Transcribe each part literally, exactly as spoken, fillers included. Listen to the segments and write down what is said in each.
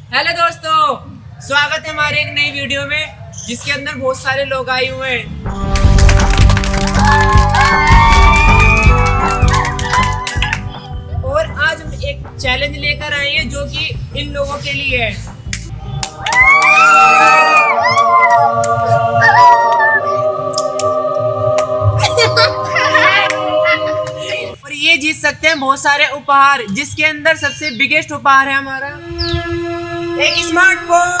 Hello दोस्तों, स्वागत है हमारे एक नई वीडियो में जिसके अंदर बहुत सारे लोग आए हुए हैं। और आज हम एक चैलेंज लेकर आए हैं जो कि इन लोगों के लिए है। और ये जीत सकते हैं बहुत सारे उपहार, जिसके अंदर सबसे बिगेस्ट उपहार है हमारा एक स्मार्टफोन।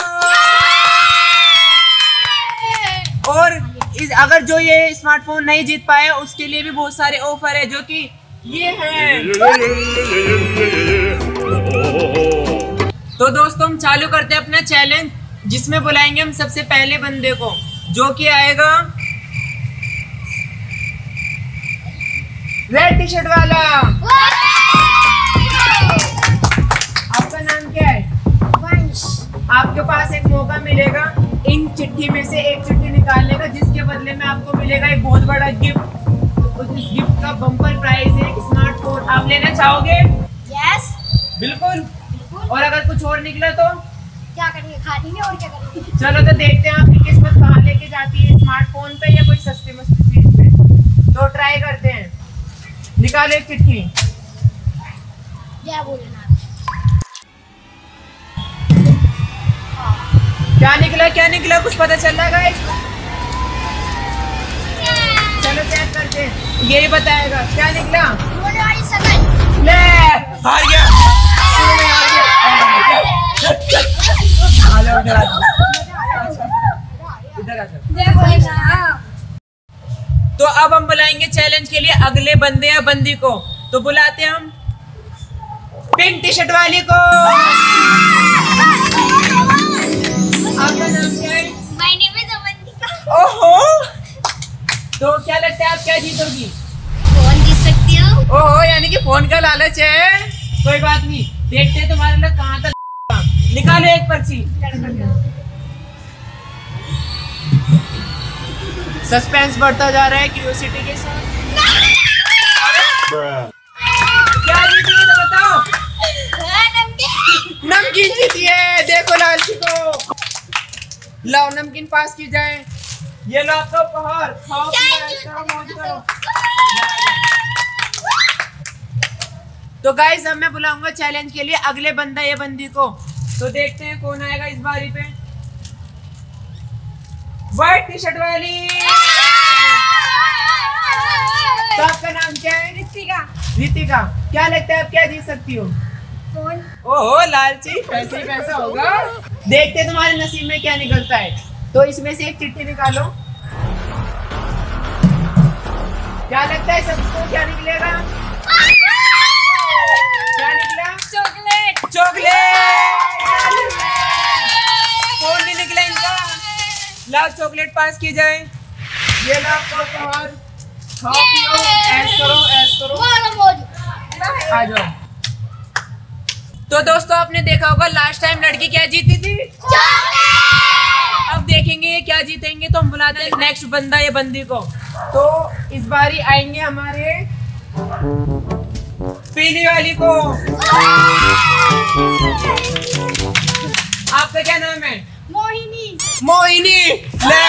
और इस, अगर जो ये स्मार्टफोन नहीं जीत पाए उसके लिए भी बहुत सारे ऑफर है जो कि ये हैं। तो दोस्तों हम चालू करते हैं अपना चैलेंज, जिसमें बुलाएंगे हम सबसे पहले बंदे को, जो कि आएगा रेड टी शर्ट वाला। आपका नाम क्या है? वंश। आपके पास एक मौका मिलेगा इन चिट्ठी में से एक चिट्ठी निकालने का, जिसके बदले में आपको मिलेगा एक बहुत बड़ा गिफ्ट। तो इस गिफ्ट का बम्पर प्राइस है एक स्मार्टफोन। आप लेना चाहोगे? यस बिल्कुल। और अगर कुछ और निकला तो क्या करेंगे? खा लेंगे और क्या करेंगे। चलो तो देखते हैं आपकी किस्मत कहाँ लेके जाती है, स्मार्टफोन पे या कोई सस्ती मस्ती चीज पे। तो ट्राई करते हैं। निकालो एक चिट्ठी। क्या बोलना? क्या निकला क्या निकला कुछ पता चल रहा है गाइस? चलो चेक करते हैं, यही बताएगा क्या निकला। रोने वाली शकल। ले हार गया, हार गया। इधर आ जा। तो अब हम बुलाएंगे चैलेंज के लिए अगले बंदे या बंदी को। तो बुलाते हैं हम पिंक टी शर्ट वाली को। आपका नाम क्या है? My name is Avantika. ओहो, तो क्या लगता है आप क्या जीतोगी? फोन जीत सकती हूँ। ओहो, यानी कि फोन का लालच है। कोई बात नहीं, देखते हैं तुम्हारे लोग कहाँ तक। निकालो एक पर्ची। सस्पेंस बढ़ता जा रहा है क्यूरियोसिटी के साथ। क्या जीती है तो बताओ। नमकीन जीती है। देखो लालची को। लाओ नमकीन पास की जाए। ये लो आपका उपहार। खाओ पियो मौज करो। तो गाइस अब मैं बुलाऊंगा चैलेंज के लिए अगले बंदा या बंदी को। तो देखते हैं कौन आएगा इस बारी पे। व्हाइट टी शर्ट वाली। तो आपका नाम क्या है? रितिका। रितिका, क्या लगता है आप क्या जीत सकती हो? फोन। ओहो लालची, पैसे ही पैसा होगा। देखते हैं तुम्हारे नसीब में क्या निकलता है। तो इसमें से एक चिट्ठी निकालो। क्या लगता है सबको क्या निकलेगा? क्या निकला? चॉकलेट। चॉकलेट। फोन नहीं निकला इनका। लाओ चॉकलेट पास की जाए। ये लो आपको उपहार। खाओ पियो ऐश करो ऐश करो। आ जाओ। तो दोस्तों आपने देखा होगा लास्ट टाइम लड़की क्या जीती थी। अब देखेंगे ये क्या जीतेंगे। तो हम बुलाते हैं नेक्स्ट बंदा या बंदी को। तो इस बारी आएंगे हमारे पीली वाली को। आपका क्या नाम है? मोहिनी। मोहिनी। ले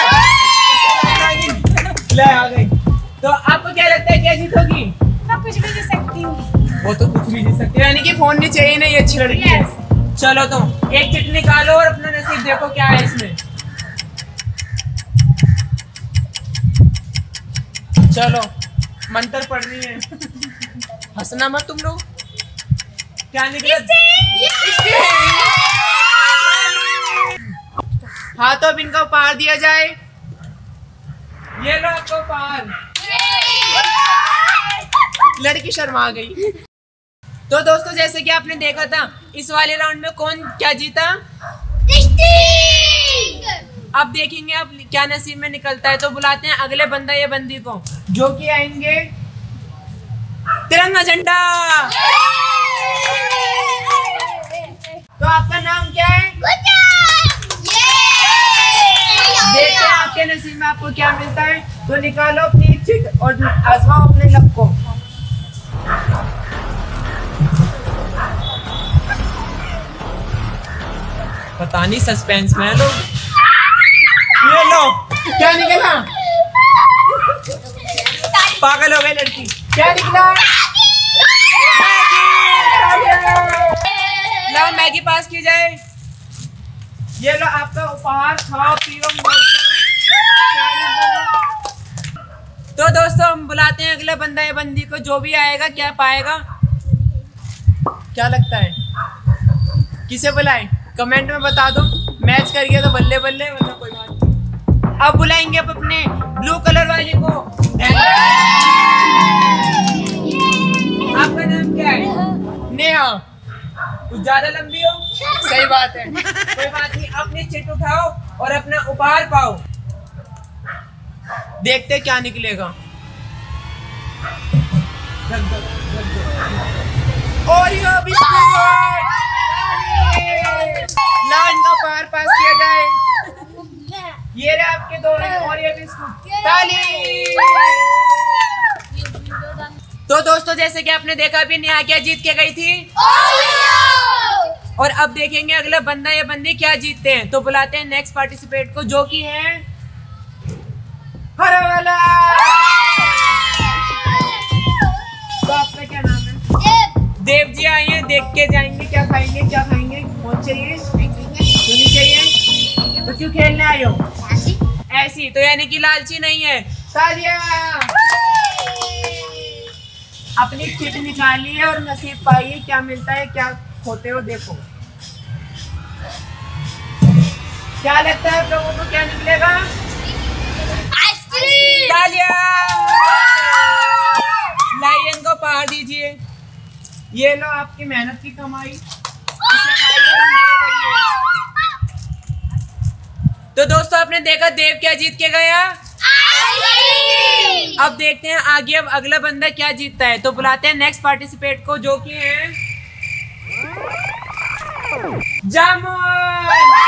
ले आ गई। तो आपको क्या लगता है क्या जीतोगी? मैं कुछ भी जीत सकती हूँ। वो तो कुछ भी जीत सकती है, यानी कि फोन नहीं चाहिए ना, ये अच्छी लड़की है। चलो तो एक चिट्ठी निकालो और अपना नसीब देखो क्या है इसमें। चलो मंत्र पढ़ रही है। हंसना मत तुम लोग। क्या निकला? हाँ तो अब इनका उपहार दिया जाए। ये लो आपको उपहार। लड़की शर्मा गई। तो दोस्तों जैसे कि आपने देखा था इस वाले राउंड में कौन क्या जीता। अब देखेंगे अब क्या नसीब में निकलता है। तो बुलाते हैं अगले बंदा या बंदी को, जो कि आएंगे तिरंगा झंडा। तो आपका नाम क्या है? देखते हैं आपके नसीब में आपको क्या मिलता है। तो निकालो अपनी चिट और आजमाओ अपने लक को। पता नहीं सस्पेंस में है लोग। ये लो, क्या निकला? पागल हो गई लड़की। क्या निकला? लो मैगी पास की जाए। ये लो आपका उपहार, खाओ पियो मौज करो। तो दोस्तों हम बुलाते हैं अगले बंदा या बंदी को, जो भी आएगा क्या पाएगा, क्या लगता है? किसे बुलाएं? कमेंट में बता दो। मैच कर गया तो बल्ले बल्ले, वरना कोई बात नहीं। अब बुलाएंगे अब अपने ब्लू कलर वाले को। आपका नाम क्या है? नेहा। कुछ ज्यादा लंबी हो? सही बात है, कोई बात नहीं। अपनी चिट उठाओ और अपना उपहार पाओ। देखते क्या निकलेगा। Oreo biscuit. लाइन का पार पास किया जाए। ये रहे आपके दो ओरियो बिस्कुट। ताली। तो दोस्तों जैसे कि आपने देखा अभी नेहा क्या जीत के गई थी, और अब देखेंगे अगला बंदा या बंदी क्या जीतते हैं। तो बुलाते हैं नेक्स्ट पार्टिसिपेट को, जो कि है हरा वाला। तो आपका क्या नाम है? देव। देव जी आए हैं, देख के जाएंगे क्या खाएंगे, क्या खाएंगे। कौन चाहिए? सुनी चाहिए। तो क्यों खेलने आए हो? ऐसी तो यानी कि लालची नहीं है। तालियां। अपनी चिट निकालिए और नसीब पाइए, क्या मिलता है क्या खोते हो। देखो क्या लगता है लोगों को, क्या निकलेगा? आइसक्रीम। तालियां। लायन को पहाड़ दीजिए। ये लो आपकी मेहनत की कमाई, इसे खाइए और एंजॉय करिए। तो दोस्तों आपने देखा देव क्या जीत के गया? अब देखते हैं आगे अब अगला बंदा क्या जीतता है। तो बुलाते हैं नेक्स्ट पार्टिसिपेट को, जो कि है जामुन।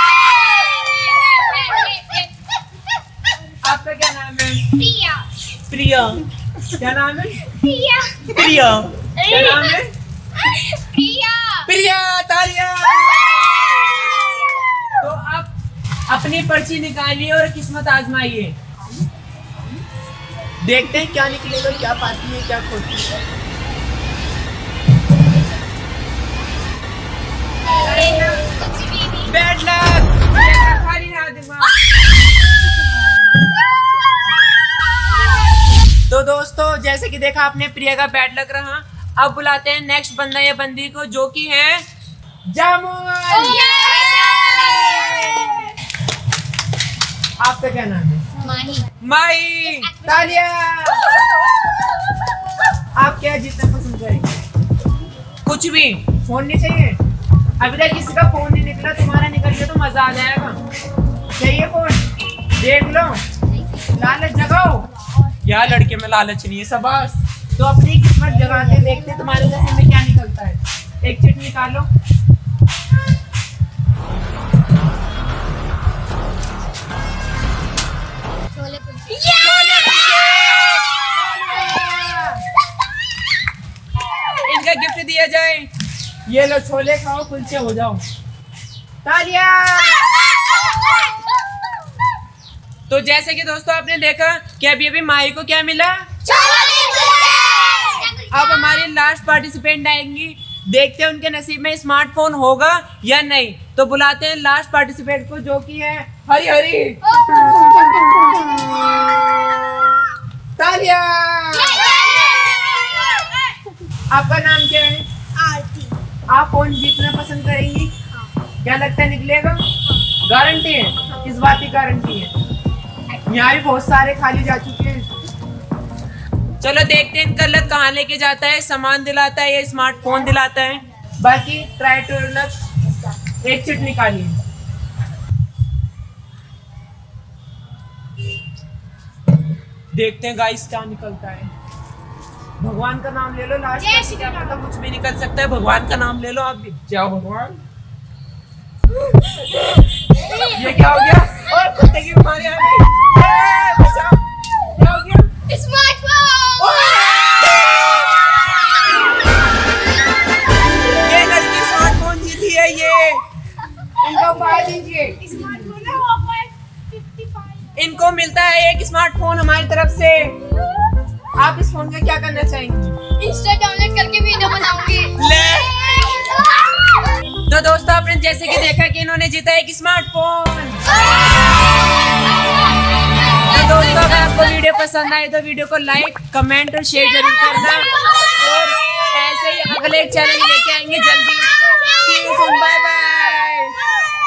आपका क्या नाम है? प्रिया। प्रिया। क्या नाम है? प्रिया। प्रिया। क्या नाम है? प्रिया। प्रिया। तालियां। तो आप अपनी पर्ची निकालिए और किस्मत आजमाइए। देखते हैं क्या निकलेगा, क्या पाती है क्या खोती है। Bad luck. खाली रहा दिमाग। तो दोस्तों जैसे कि देखा आपने प्रिया का बैड लक रहा। अब बुलाते हैं नेक्स्ट बंदा या बंदी को, जो कि है जामुन। आपका क्या नाम है? माही। माही। तालियां। आप क्या जीतना पसंद करेंगे? कुछ भी। फोन नहीं चाहिए? अभी तक किसी का फोन नहीं निकला, तुम्हारा निकल गया तो मजा आ जाएगा। चाहिए फोन? देख लो, लालच जगाओ। यार लड़के में लालच नहीं है, शाबाश। तो अपनी किस्मत जगाते देखते हैं तुम्हारे नसीब में क्या निकलता है। एक चिट निकालो। इनका गिफ्ट दिया जाए। ये लो छोले खाओ, कुलचे हो जाओ। तालियां। तो जैसे कि दोस्तों आपने देखा कि अभी अभी माही को क्या मिला? अब हमारी लास्ट पार्टिसिपेंट आएंगी, देखते हैं उनके नसीब में स्मार्टफोन होगा या नहीं। तो बुलाते हैं लास्ट पार्टिसिपेंट को, जो कि है हरी हरी। तालियां। आपका नाम क्या है? आरती। आप फोन जीतना पसंद करेंगी? क्या लगता है निकलेगा? गारंटी है? किस बात की गारंटी है? यहाँ भी बहुत सारे खाली जा चुके हैं। चलो देखते हैं इनका लक कहाँ लेके जाता है, सामान दिलाता है या स्मार्टफोन दिलाता है। बाकी ट्राई टू लक। एक चिट निकालिए। देखते हैं गाइस क्या निकलता है। भगवान का नाम ले लो, लास्ट क्या पता कुछ भी निकल सकता है। भगवान का नाम ले लो, आप भी जाओ भगवान। ये क्या हो गया? और कुत्ते की बीमारी आ गई। क्या हो गया? स्मार्टफोन। ये लड़की स्मार्टफोन जीती है। ये इनको उपहार दीजिए। स्मार्टफोन है ऑफर पचपन। इनको मिलता है एक स्मार्टफोन हमारी तरफ से। आप इस फोन का क्या करना चाहेंगे? इंस्टा डाउनलोड करके वीडियो बनाऊंगी। ले तो दोस्तों आपने जैसे कि देखा कि इन्होंने जीता एक स्मार्टफोन। तो दोस्तों अगर आपको वीडियो पसंद आए तो वीडियो को लाइक कमेंट और शेयर जरूर करना और ऐसे ही अगले एक चैलेंज लेके आएंगे जल्दी। See you soon, bye bye.